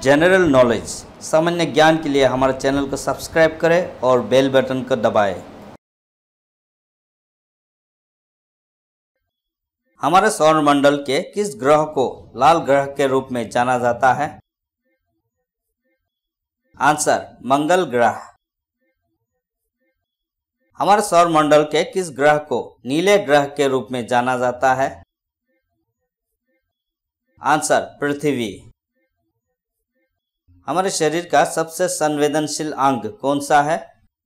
General knowledge सामान्य ज्ञान के लिए हमारे चैनल को सब्सक्राइब करें और बेल बटन को दबाएं। हमारे सौरमंडल के किस ग्रह को लाल ग्रह के रूप में जाना जाता है? आंसर मंगल ग्रह। हमारे सौरमंडल के किस ग्रह को नीले ग्रह के रूप में जाना जाता है? आंसर पृथ्वी। हमारे शरीर का सबसे संवेदनशील अंग कौन सा है?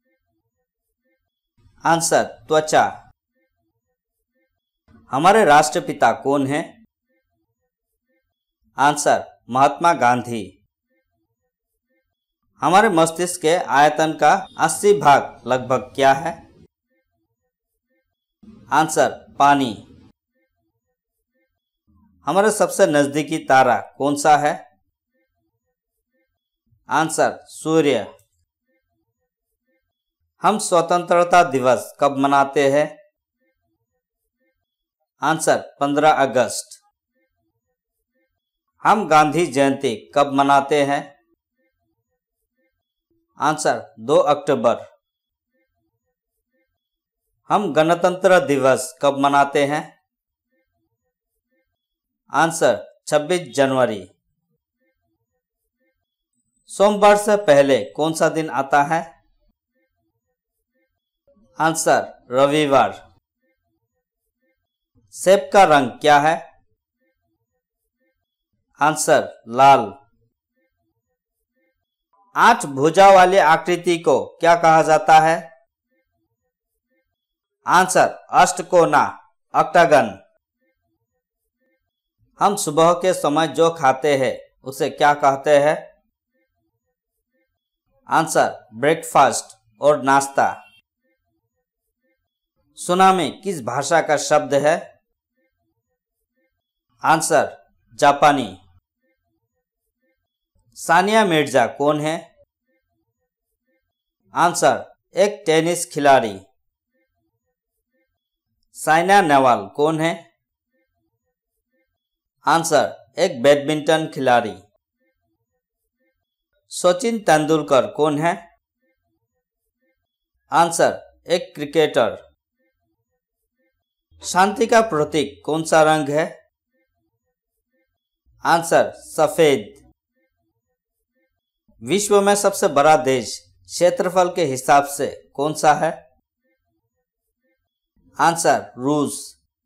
आंसर त्वचा। हमारे राष्ट्रपिता कौन है? आंसर महात्मा गांधी। हमारे मस्तिष्क के आयतन का 80 भाग लगभग क्या है? आंसर पानी। हमारे सबसे नजदीकी तारा कौन सा है? आंसर सूर्य। हम स्वतंत्रता दिवस कब मनाते हैं? आंसर 15 अगस्त। हम गांधी जयंती कब मनाते हैं? आंसर 2 अक्टूबर। हम गणतंत्र दिवस कब मनाते हैं? आंसर 26 जनवरी। सोमवार से पहले कौन सा दिन आता है? आंसर रविवार। सेब का रंग क्या है? आंसर लाल। 8 भुजा वाली आकृति को क्या कहा जाता है? आंसर अष्टकोना, ऑक्टागन। हम सुबह के समय जो खाते हैं उसे क्या कहते हैं? आंसर ब्रेकफास्ट और नाश्ता। सुनामी किस भाषा का शब्द है? आंसर जापानी। सानिया मिर्जा कौन है? आंसर एक टेनिस खिलाड़ी। साइना नेहवाल कौन है? आंसर एक बैडमिंटन खिलाड़ी। सचिन तेंदुलकर कौन है? आंसर एक क्रिकेटर। शांति का प्रतीक कौन सा रंग है? आंसर सफेद। विश्व में सबसे बड़ा देश क्षेत्रफल के हिसाब से कौन सा है? आंसर रूस।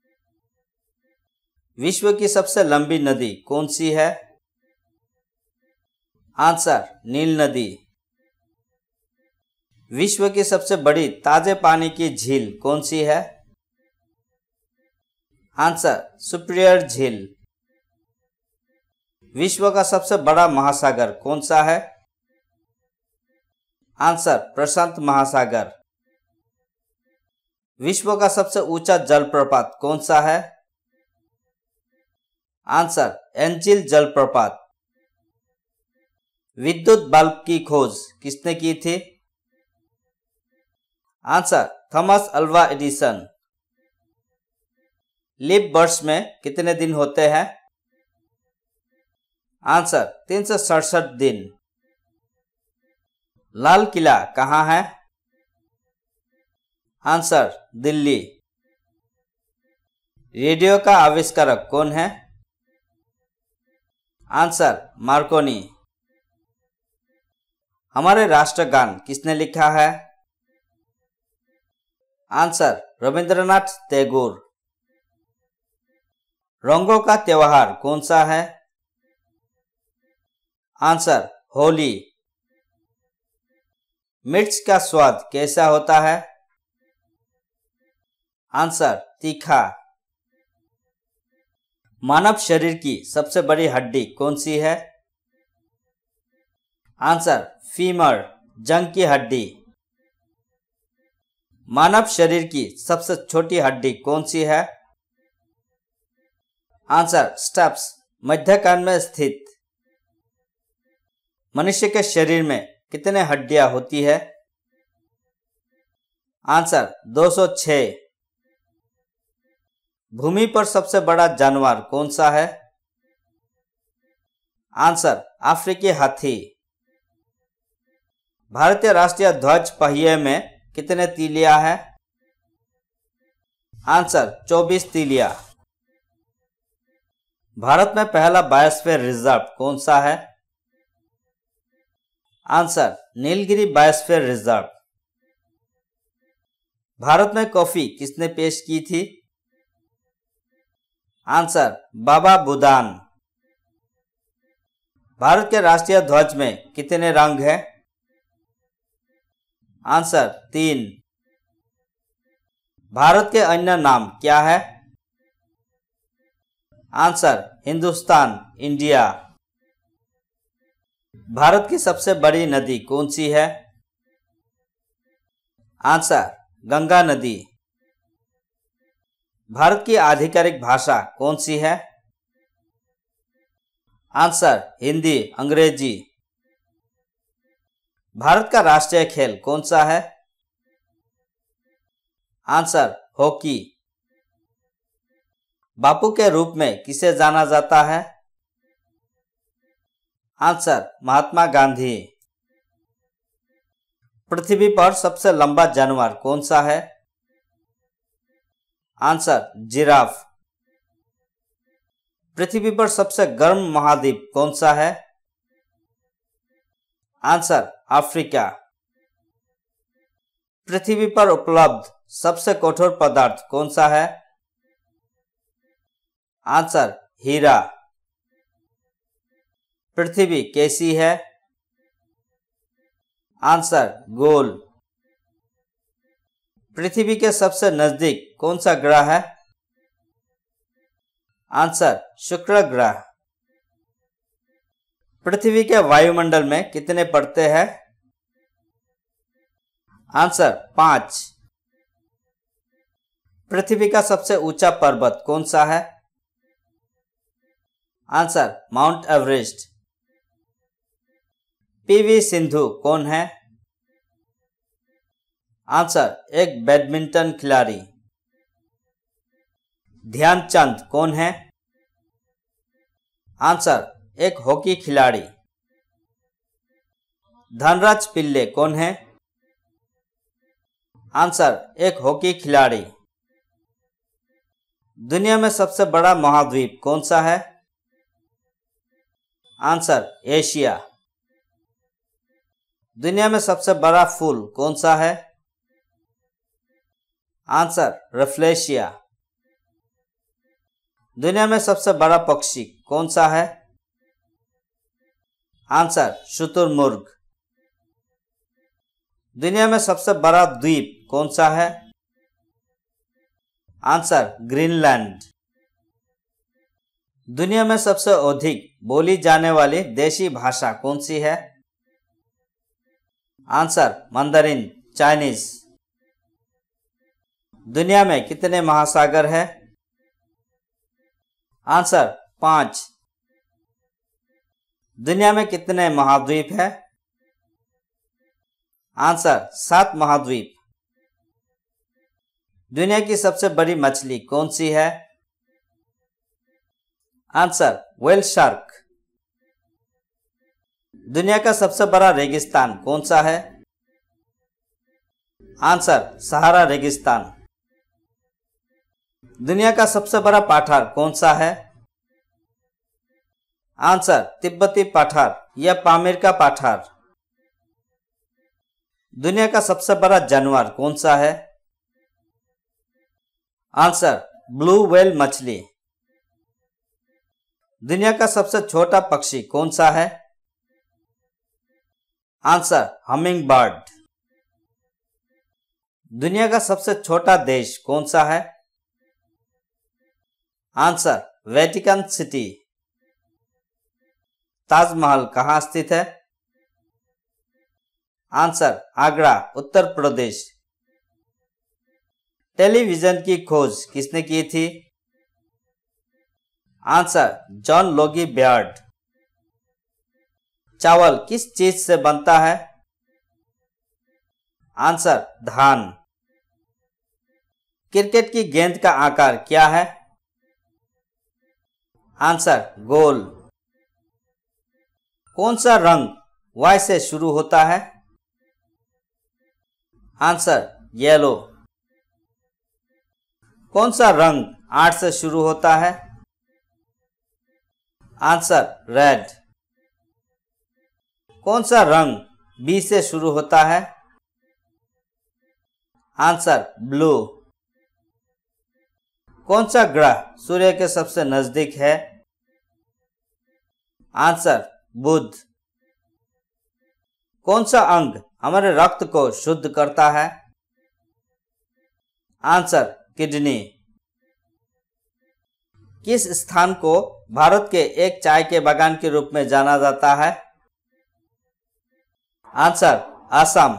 विश्व की सबसे लंबी नदी कौन सी है? आंसर नील नदी। विश्व की सबसे बड़ी ताजे पानी की झील कौन सी है? आंसर सुपिरियर झील। विश्व का सबसे बड़ा महासागर कौन सा है? आंसर प्रशांत महासागर। विश्व का सबसे ऊंचा जलप्रपात कौन सा है? आंसर एंजिल जलप्रपात। विद्युत बल्ब की खोज किसने की थी? Answer Thomas Alva Edison. Leap वर्ष में कितने दिन होते हैं? आंसर 367 दिन। लाल किला कहाँ है? आंसर दिल्ली। रेडियो का आविष्कारक कौन है? Answer Marconi. हमारे राष्ट्रगान किसने लिखा है? आंसर रविंद्रनाथ टैगोर। रंगों का त्योहार कौन सा है? आंसर होली। मिर्च का स्वाद कैसा होता है? आंसर तीखा। मानव शरीर की सबसे बड़ी हड्डी कौन सी है? आंसर फीमर, जंग की हड्डी। मानव शरीर की सबसे छोटी हड्डी कौन सी है? आंसर स्टेप्स, मध्य कान में स्थित। मनुष्य के शरीर में कितने हड्डियां होती है? आंसर 206। भूमि पर सबसे बड़ा जानवर कौन सा है? आंसर अफ्रीकी हाथी। भारतीय राष्ट्रीय ध्वज पहिए में कितने तीलियां हैं? आंसर 24 तीलियां। भारत में पहला बायोस्फीयर रिजर्व कौन सा है? Answer Nilgiri biosphere reserve. Bharat में कॉफी किसने पेश की थी? आंसर बाबा बुदान। भारत के राष्ट्रीय ध्वज में कितने रंग हैं? आंसर 3। भारत के अन्य नाम क्या है? Answer Hindustan, India. भारत की सबसे बड़ी नदी कौन सी है? आंसर गंगा नदी। भारत की आधिकारिक भाषा कौन सी है? आंसर हिंदी, अंग्रेजी। भारत का राष्ट्रीय खेल कौन सा है? Answer hockey. बापू के रूप में किसे जाना जाता है? आंसर महात्मा गांधी। पृथ्वी पर सबसे लंबा जानवर कौन सा है? Answer giraffe. पृथ्वी पर सबसे गर्म महाद्वीप कौन सा है? Answer Africa. पृथ्वी पर उपलब्ध सबसे कठोर पदार्थ कौन सा है? आंसर हीरा। पृथ्वी कैसी है? आंसर गोल। पृथ्वी के सबसे नजदीक कौन सा ग्रह है? आंसर शुक्र ग्रह। पृथ्वी के वायुमंडल में कितने परतें हैं? आंसर 5। पृथ्वी का सबसे ऊंचा पर्वत कौन सा है? Answer Mount Everest. PV Sindhu कौन है? आंसर एक बैडमिंटन खिलाड़ी। ध्यानचंद कौन है? आंसर एक हॉकी खिलाड़ी। धनराज पिल्ले कौन है? आंसर एक हॉकी खिलाड़ी। दुनिया में सबसे बड़ा महाद्वीप कौन सा है? Answer Asia. दुनिया में सबसे बड़ा फूल कौन सा है? Answer Rafflesia. दुनिया में सबसे बड़ा पक्षी कौन सा है? आंसर शुतुरमुर्ग। दुनिया में सबसे बड़ा द्वीप कौन सा है? Answer Greenland. दुनिया में सबसे अधिक बोली जाने वाली देशी भाषा कौन सी है? Answer Mandarin, Chinese. दुनिया में कितने महासागर हैं? आंसर 5। दुनिया में कितने महाद्वीप हैं? आंसर 7 महाद्वीप। दुनिया की सबसे बड़ी मछली कौन सी है? Answer whale shark. दुनिया का सबसे बड़ा रेगिस्तान कौन सा है? आंसर सहारा रेगिस्तान। दुनिया का सबसे बड़ा पठार कौन सा है? आंसर तिब्बती पठार या पामीर का पठार। दुनिया का सबसे बड़ा जानवर कौन सा है? आंसर ब्लू व्हेल मछली। दुनिया का सबसे छोटा पक्षी कौन सा है? Answer hummingbird. दुनिया का सबसे छोटा देश कौन सा है? Answer Vatican city. ताजमहल कहाँ स्थित है? आंसर आगरा, उत्तर प्रदेश। टेलीविजन की खोज किसने की थी? Answer John Logie Baird. चावल किस चीज से बनता है? आंसर धान। क्रिकेट की गेंद का आकार क्या है? आंसर गोल। कौन सा रंग वाई से शुरू होता है? Answer yellow. कौन सा रंग आर से शुरू होता है? Answer red. कौन सा रंग बी से शुरू होता है? Answer blue. कौन सा ग्रह सूर्य के सबसे नजदीक है? आंसर बुध। कौन सा अंग हमारे रक्त को शुद्ध करता है? Answer kidney. किस स्थान को भारत के एक चाय के बागान के रूप में जाना जाता है? आंसर असम।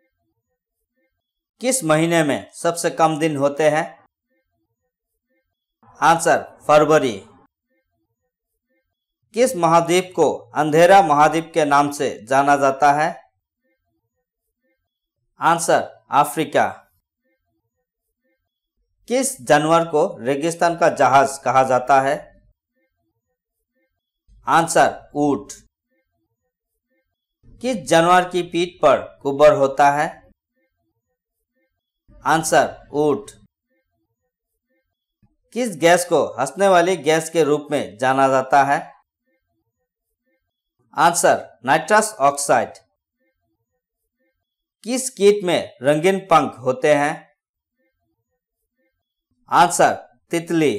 किस महीने में सबसे कम दिन होते हैं? आंसर फरवरी। किस महाद्वीप को अंधेरा महाद्वीप के नाम से जाना जाता है? Answer Africa. किस जानवर को रेगिस्तान का जहाज कहा जाता है? आंसर ऊंट। किस जानवर की पीठ पर कुबर होता है? आंसर ऊंट। किस गैस को हंसने वाली गैस के रूप में जाना जाता है? Answer nitrous oxide. किस कीट में रंगीन पंख होते हैं? आंसर तितली।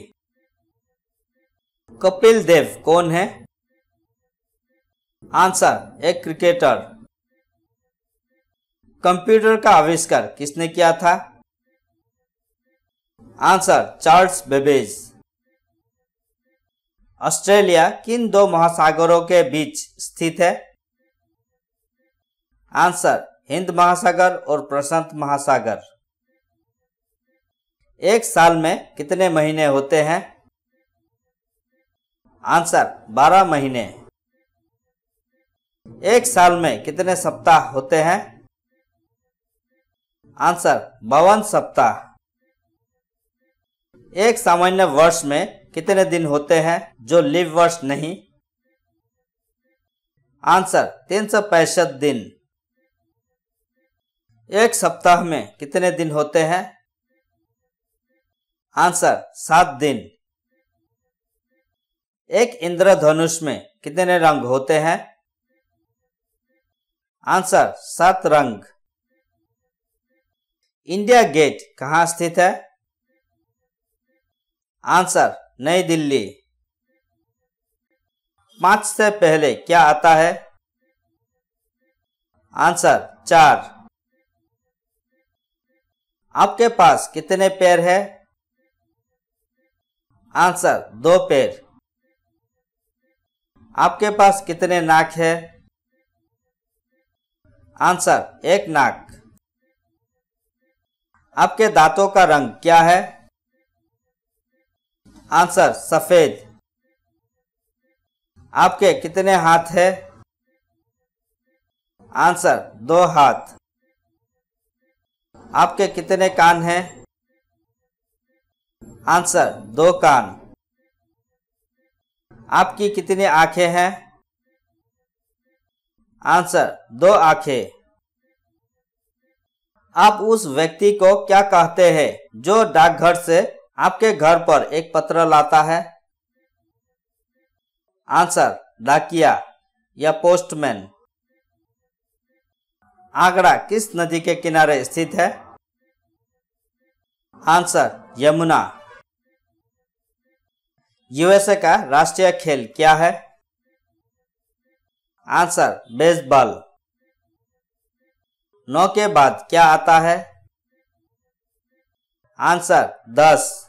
कपिल देव कौन है? आंसर एक क्रिकेटर। कंप्यूटर का आविष्कार किसने किया था? Answer Charles Babbage. ऑस्ट्रेलिया किन दो महासागरों के बीच स्थित है? आंसर हिंद महासागर और प्रशांत महासागर। एक साल में कितने महीने होते हैं? आंसर 12 महीने। एक साल में कितने सप्ताह होते हैं? आंसर 52 सप्ताह। एक सामान्य वर्ष में कितने दिन होते हैं जो लीव वर्ष नहीं? आंसर 365 दिन। एक सप्ताह में कितने दिन होते हैं? आंसर 7 दिन। एक इंद्रधनुष में कितने रंग होते हैं? आंसर 7 रंग। इंडिया गेट कहाँ स्थित है? आंसर नई दिल्ली। 5 से पहले क्या आता है? आंसर 4। आपके पास कितने पैर है? आंसर 2 पैर। आपके पास कितने नाक है? आंसर 1 नाक। आपके दांतों का रंग क्या है? आंसर सफेद। आपके कितने हाथ हैं? आंसर 2 हाथ। आपके कितने कान हैं? आंसर 2 कान। आपकी कितनी आंखें हैं? आंसर 2 आंखें। आप उस व्यक्ति को क्या कहते हैं जो डाकघर से आपके घर पर एक पत्र लाता है? आंसर डाकिया या पोस्टमैन। आगरा किस नदी के किनारे स्थित है? आंसर यमुना। यूएसए का राष्ट्रीय खेल क्या है? Answer baseball. 9 के बाद क्या आता है? आंसर 10।